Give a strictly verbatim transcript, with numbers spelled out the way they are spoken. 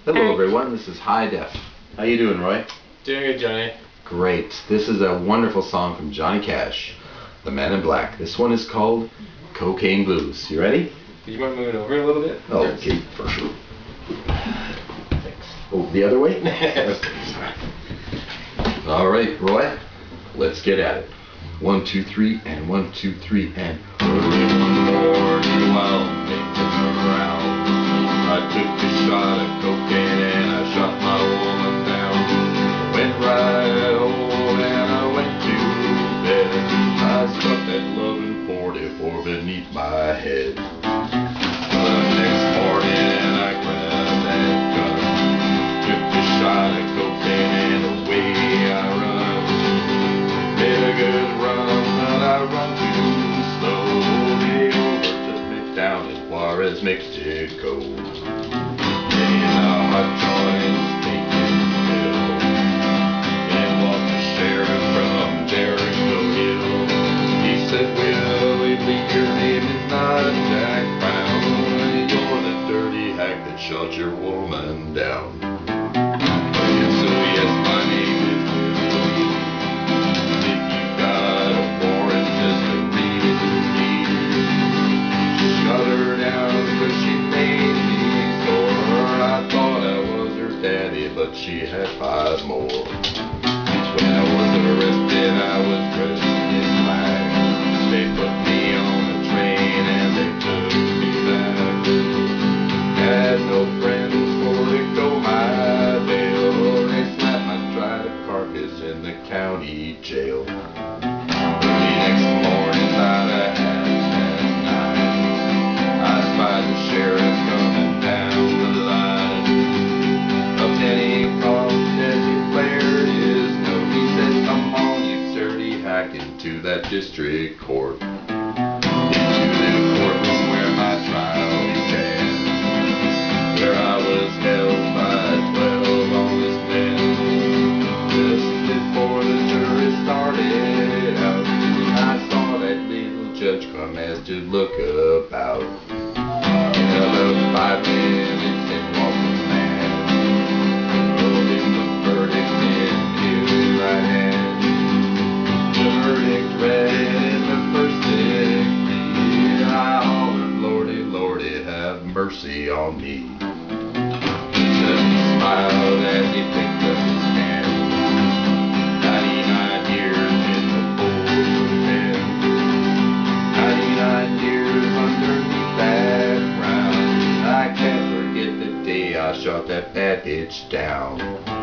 Hello everyone, this is High Def. How you doing, Roy? Doing good, Johnny. Great. This is a wonderful song from Johnny Cash, the Man in Black. This one is called Cocaine Blues. You ready? Do you mind moving over a little bit? Oh, okay, for sure. Oh, the other way? All right, Roy, let's get at it. One, two, three, and one, two, three, and early one morning while making around, I took a shot of cocaine and I shot my woman down. I went right home and I went to bed. I stuck that loving forty-four beneath my head. The next morning I grabbed that gun, took a shot of cocaine and away I run. Made a good run, but I run too slowly over to Midtown in Juarez, Mexico. In a hot joint, taking pills, and walked the sheriff from Jericho Hill. He said, "Willie, believe your name is not Jack Brown. You're the dirty hack that shot your woman down." And so yes, my name is Willie. If you got a warrant, just to read it to me. Shut her down 'cause she made me sore. I thought I was her daddy, but she had five more. When I was arrested, I was dressed in black. They put me on a train and they took me back. Had no friends for to go my bail. They slapped my dried up carcass in the county jail. The next morning, about a half past nine, I spied the sheriff coming down the line. A penny crossed as he flared his note. He said, "Come on, you dirty hack, into that district court, into the courtroom where my trial began, where I was held by twelve honest men. Just before the jury started out, I saw that little judge come as to look about. In about five minutes and walked the man, holding the verdict in his right hand. The verdict read in the first degree. I hollered, "Lordy, Lordy, have mercy on me." Just smiled as he picked up his hand. Ninety-nine years in the full pen. Ninety-nine years underneath that ground. I can't forget the day I shot that bad bitch down.